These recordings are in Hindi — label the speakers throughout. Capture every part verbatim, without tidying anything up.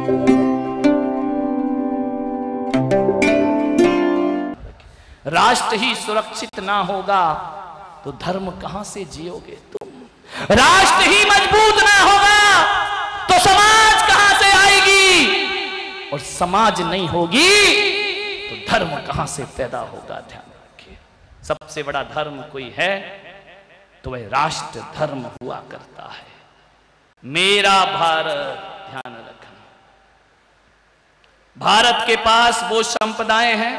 Speaker 1: राष्ट्र ही सुरक्षित ना होगा तो धर्म कहां से जियोगे तुम? राष्ट्र ही मजबूत ना होगा तो समाज कहां से आएगी? और समाज नहीं होगी तो धर्म कहां से पैदा होगा? ध्यान रखिए, सबसे बड़ा धर्म कोई है तो वह राष्ट्र धर्म हुआ करता है। मेरा भारत, ध्यान रखना, भारत के पास वो संपदाएं हैं।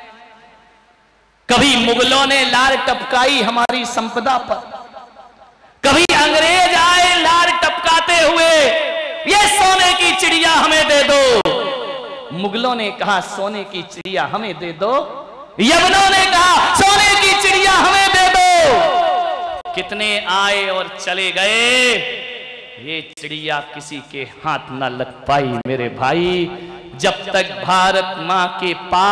Speaker 1: कभी मुगलों ने लार टपकाई हमारी संपदा पर, कभी अंग्रेज आए लार टपकाते हुए ये सोने की चिड़िया हमें दे दो। मुगलों ने कहा सोने की चिड़िया हमें दे दो, यवनों ने कहा सोने की चिड़िया हमें दे दो। कितने आए और चले गए, ये चिड़िया किसी के हाथ न लग पाई मेरे भाई। जब तक भारत मां के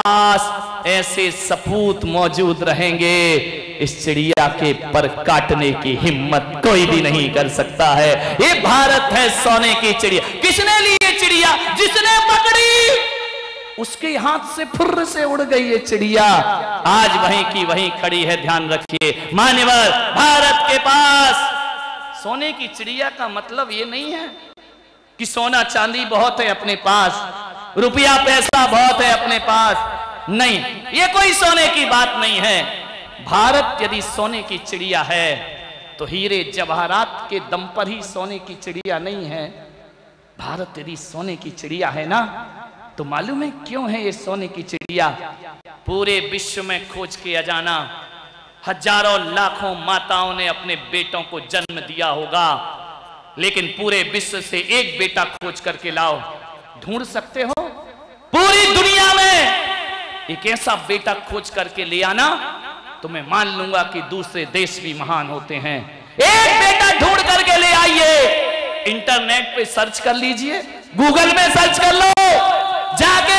Speaker 1: पास ऐसे सपूत मौजूद रहेंगे, इस चिड़िया के पर काटने की हिम्मत कोई भी नहीं कर सकता है। ये भारत है सोने की चिड़िया। किसने ली ये चिड़िया? जिसने पकड़ी उसके हाथ से फुर्र से उड़ गई ये चिड़िया, आज वहीं की वहीं खड़ी है। ध्यान रखिए मान्यवर, भारत के पास सोने की चिड़िया का मतलब ये नहीं है कि सोना चांदी बहुत है अपने पास, रुपया पैसा बहुत है अपने पास, नहीं, ये कोई सोने की बात नहीं है। भारत यदि सोने की चिड़िया है तो हीरे जवाहरात के दम पर ही सोने की चिड़िया नहीं है। भारत यदि सोने की चिड़िया है ना, तो मालूम है क्यों है ये सोने की चिड़िया? पूरे विश्व में खोज किया जाना, हजारों लाखों माताओं ने अपने बेटों को जन्म दिया होगा, लेकिन पूरे विश्व से एक बेटा खोज करके लाओ, ढूंढ सकते हो? पूरी दुनिया में एक ऐसा बेटा खोज करके ले आना तो मैं मान लूंगा कि दूसरे देश भी महान होते हैं। एक बेटा ढूंढ करके ले आइए, इंटरनेट पे सर्च कर लीजिए, गूगल में सर्च कर लो, जाके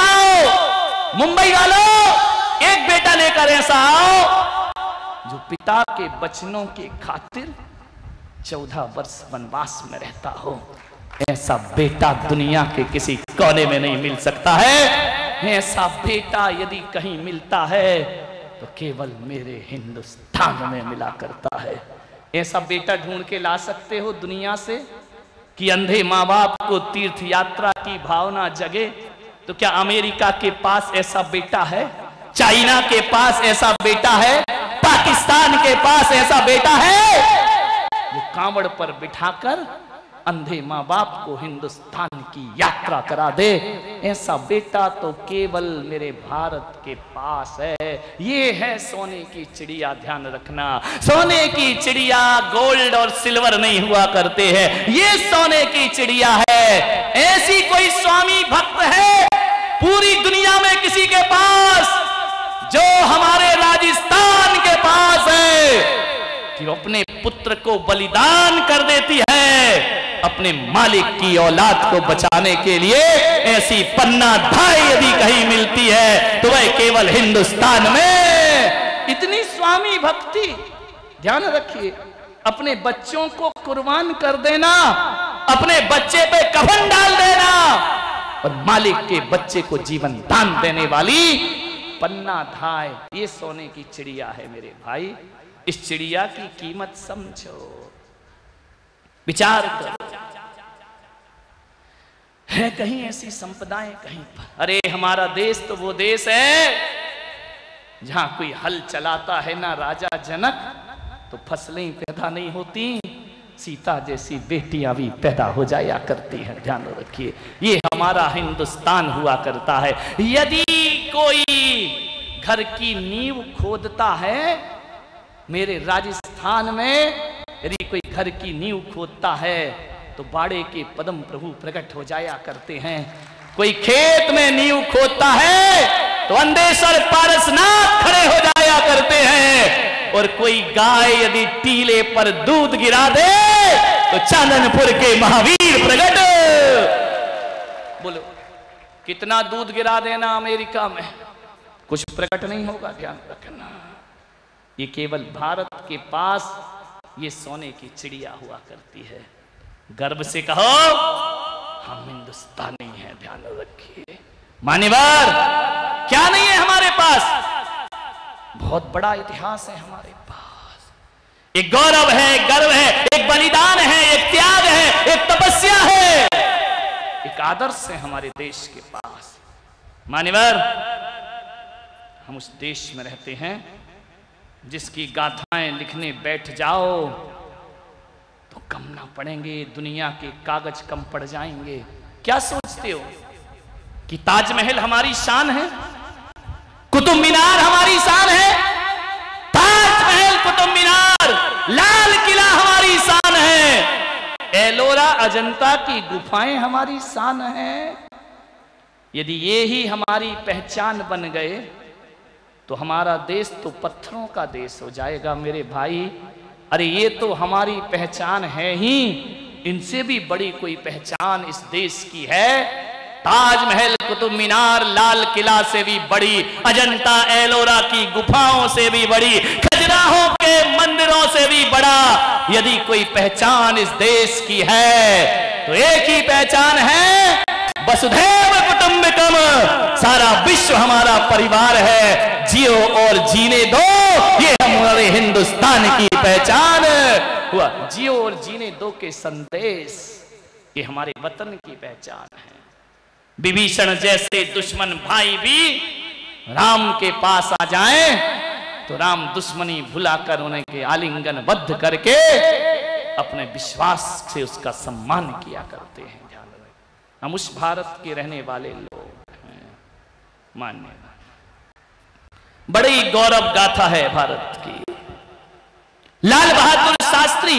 Speaker 1: देखाओ। मुंबई वालों, एक बेटा लेकर ऐसा आओ जो पिता के वचनों के खातिर चौदह वर्ष वनवास में रहता हो। ऐसा बेटा दुनिया के किसी कोने में नहीं मिल सकता है। ऐसा बेटा यदि कहीं मिलता है तो केवल मेरे हिंदुस्तान में मिला करता है। ऐसा बेटा ढूंढ के ला सकते हो दुनिया से कि अंधे माँ बाप को तीर्थ यात्रा की भावना जगे? तो क्या अमेरिका के पास ऐसा बेटा है? चाइना के पास ऐसा बेटा है? पाकिस्तान के पास ऐसा बेटा है जो कांवड़ पर बिठाकर अंधे माँ बाप को हिंदुस्तान की यात्रा करा दे? ऐसा बेटा तो केवल मेरे भारत के पास है। ये है सोने की चिड़िया। ध्यान रखना, सोने की चिड़िया गोल्ड और सिल्वर नहीं हुआ करते हैं, ये सोने की चिड़िया है। ऐसी कोई स्वामी भक्त है पूरी दुनिया में किसी के पास जो हमारे राजस्थान के पास है कि वो अपने पुत्र को बलिदान कर देती है अपने मालिक की औलाद को बचाने के लिए? ऐसी पन्ना धाई यदि कहीं मिलती है तो वह केवल हिंदुस्तान में। इतनी स्वामी भक्ति, ध्यान रखिए, अपने बच्चों को कुर्बान कर देना, अपने बच्चे पे कफन डाल देना और मालिक के बच्चे को जीवन दान देने वाली पन्ना धाय, ये सोने की चिड़िया है मेरे भाई। इस चिड़िया की कीमत समझो, विचार करो। है कहीं ऐसी संपदाएं कहीं पर? अरे हमारा देश तो वो देश है जहां कोई हल चलाता है ना राजा जनक तो फसलें पैदा नहीं होती, सीता जैसी बेटियां भी पैदा हो जाया करती हैं। ध्यान रखिए, ये हमारा हिंदुस्तान हुआ करता है। यदि कोई घर की नींव खोदता है मेरे राजस्थान में, यदि कोई घर की नींव खोदता है तो बाड़े के पद्म प्रभु प्रकट हो जाया करते हैं। कोई खेत में नींव खोदता है तो अंधेश्वर पारसनाथ खड़े हो जाया करते हैं, और कोई गाय यदि टीले पर दूध गिरा दे तो चांदनपुर के महावीर प्रकट। बोलो कितना दूध गिरा देना अमेरिका में, कुछ प्रकट नहीं होगा। ध्यान रखना, ये केवल भारत के पास ये सोने की चिड़िया हुआ करती है। गर्व से कहो हम हिंदुस्तानी हैं, ध्यान रखिए। मान्यवर, क्या नहीं है हमारे पास? बहुत बड़ा इतिहास है हमारे पास। एक गौरव है, एक गर्व है, एक बलिदान है, एक त्याग है, एक तपस्या है, एक आदर्श है हमारे देश के पास। मान्यवर, हम उस देश में रहते हैं जिसकी गाथाएं लिखने बैठ जाओ तो कम ना पड़ेंगे, दुनिया के कागज कम पड़ जाएंगे। क्या सोचते हो कि ताजमहल हमारी शान है, कुतुब मीनार हमारी शान है? ताजमहल, कुतुब मीनार, लाल किला हमारी शान है। एलोरा, अजंता की गुफाएं हमारी शान है। यदि ये ही हमारी पहचान बन गए तो हमारा देश तो पत्थरों का देश हो जाएगा मेरे भाई। अरे ये तो हमारी पहचान है ही, इनसे भी बड़ी कोई पहचान इस देश की है। ताजमहल, कुतुब मीनार, लाल किला से भी बड़ी, अजंता एलोरा की गुफाओं से भी बड़ी, खजुराहो के मंदिरों से भी बड़ा यदि कोई पहचान इस देश की है तो एक ही पहचान है, वसुधैव कुटुंबकम, सारा विश्व हमारा परिवार है, जियो और जीने दो, ये हमारे हिंदुस्तान की पहचान हुआ। जियो और जीने दो के संदेश ये हमारे वतन की पहचान है। विभीषण जैसे दुश्मन भाई भी राम के पास आ जाएं तो राम दुश्मनी भुलाकर उन्हें के आलिंगन बद्ध करके अपने विश्वास से उसका सम्मान किया करते हैं। ध्यान रखें, हम उस भारत के रहने वाले लोग हैं। मान्य बड़ी गौरव गाथा है भारत की। लाल बहादुर शास्त्री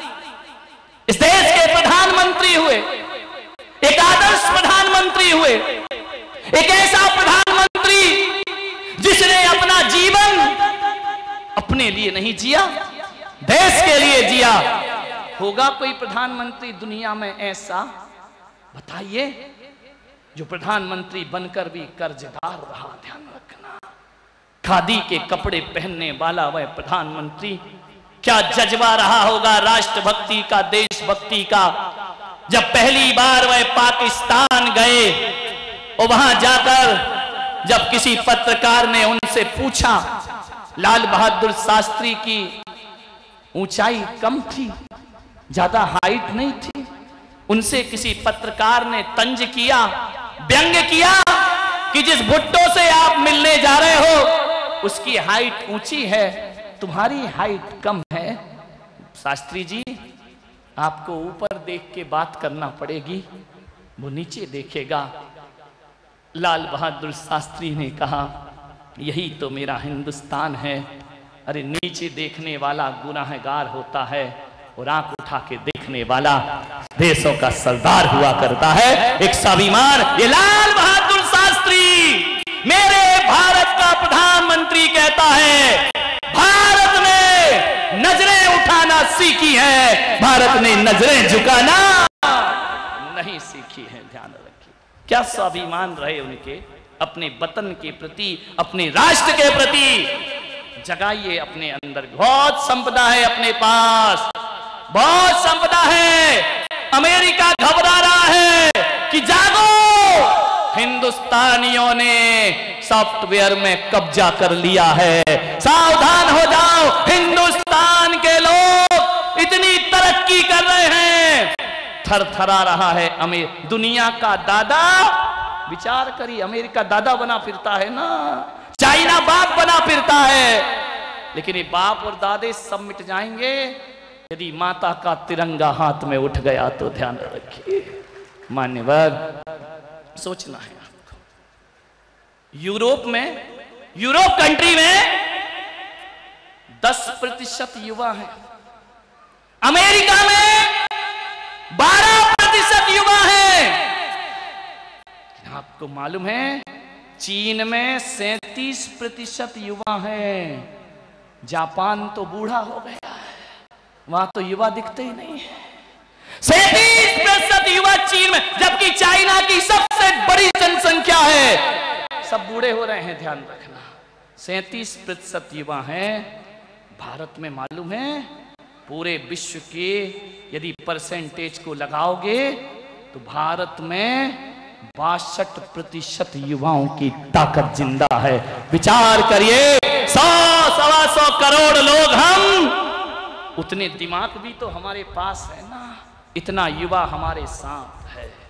Speaker 1: इस देश के प्रधानमंत्री हुए, एक आदर्श प्रधानमंत्री हुए, एक ऐसा प्रधानमंत्री जिसने अपना जीवन अपने लिए नहीं जिया, देश के लिए जिया। होगा कोई प्रधानमंत्री दुनिया में ऐसा, बताइए, जो प्रधानमंत्री बनकर भी कर्जदार रहा? ध्यान रखना, खादी के कपड़े पहनने वाला वह प्रधानमंत्री क्या जज्बा रहा होगा राष्ट्रभक्ति का, देशभक्ति का। जब पहली बार वह पाकिस्तान गए और वहां जाकर जब किसी पत्रकार ने उनसे पूछा, लाल बहादुर शास्त्री की ऊंचाई कम थी, ज्यादा हाइट नहीं थी, उनसे किसी पत्रकार ने तंज किया, व्यंग्य किया कि जिस भुट्टो से आप मिलने जा रहे हो उसकी हाइट ऊंची है, तुम्हारी हाइट कम है। शास्त्री जी, आपको ऊपर देख के बात करना पड़ेगी, वो नीचे देखेगा। लाल बहादुर शास्त्री ने कहा, यही तो मेरा हिंदुस्तान है। अरे नीचे देखने वाला गुनाहगार होता है और आंख उठा के देखने वाला देशों का सरदार हुआ करता है, एक स्वाभिमान। ये लाल बहादुर शास्त्री मेरे भारत का प्रधानमंत्री कहता है, भारत ने नजरें उठाना सीखी है, भारत ने नजरें झुकाना नहीं सीखी है। ध्यान रखिए, क्या स्वाभिमान रहे उनके अपने वतन के प्रति, अपने राष्ट्र के प्रति। जगाइए अपने अंदर, बहुत संपदा है अपने पास, बहुत संपदा है। अमेरिका घबरा रहा है कि जागो, हिंदुस्तानियों ने सॉफ्टवेयर में कब्जा कर लिया है, सावधान हो जाओ। हिंदुस्तान के लोग इतनी तरक्की कर रहे हैं, थर थरा रहा है अमेर दुनिया का दादा। विचार करिए, अमेरिका दादा बना फिरता है ना, चाइना बाप बना फिरता है, लेकिन ये बाप और दादे सब मिट जाएंगे यदि माता का तिरंगा हाथ में उठ गया तो। ध्यान रखिए मान्यवर, सोचना है आपको। यूरोप में, यूरोप कंट्री में दस प्रतिशत युवा हैं, अमेरिका में बारह प्रतिशत युवा हैं। आपको मालूम है चीन में सैंतीस प्रतिशत युवा हैं, जापान तो बूढ़ा हो गया है, वहां तो युवा दिखते ही नहीं है। सैंतीस प्रतिशत युवा चीन में, जबकि चाइना की सबसे बड़ी जनसंख्या है, सब बूढ़े हो रहे हैं। ध्यान रखना, सैंतीस प्रतिशत युवा हैं। भारत में मालूम है पूरे विश्व के यदि परसेंटेज को लगाओगे तो भारत में बासठ प्रतिशत युवाओं की ताकत जिंदा है। विचार करिए, सौ सवा सौ करोड़ लोग हम, उतने दिमाग भी तो हमारे पास है ना, इतना युवा हमारे साथ है।